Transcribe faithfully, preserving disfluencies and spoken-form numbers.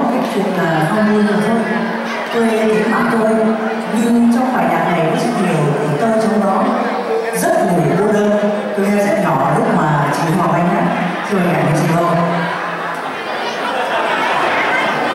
một cái chuyện là không vui rồi thôi. Tôi thiệt mạng tôi, nhưng trong bài nhạc này có rất nhiều ý tơ trong đó, rất nhiều cô đơn. Tôi nghe rất nhỏ lúc mà chị Hoàng Anh hát, rồi nhạc chị Hồng.